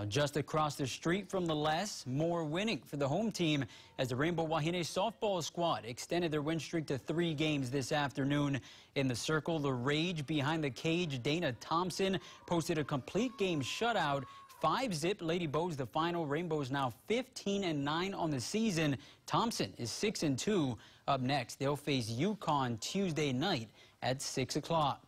Just across the street from the Les, more winning for the home team as the Rainbow Wahine softball squad extended their win streak to 3 games this afternoon. In the circle, the rage behind the cage, Dana Thomsen posted a complete game shutout. 5-zip Lady Bows the final. Rainbows now 15-9 on the season. Thomsen is 6-2. Up next, they'll face UConn Tuesday night at 6 o'clock.